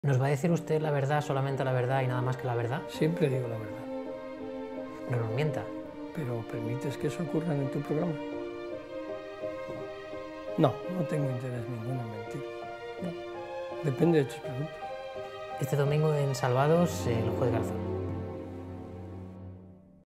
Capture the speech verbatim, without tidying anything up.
¿Nos va a decir usted la verdad, solamente la verdad y nada más que la verdad? Siempre digo la verdad. No nos mienta. ¿Pero permites que eso ocurra en tu programa? No, no tengo interés ninguno en mentir. No. Depende de tus preguntas. Este domingo en Salvados, el juez de Garzón.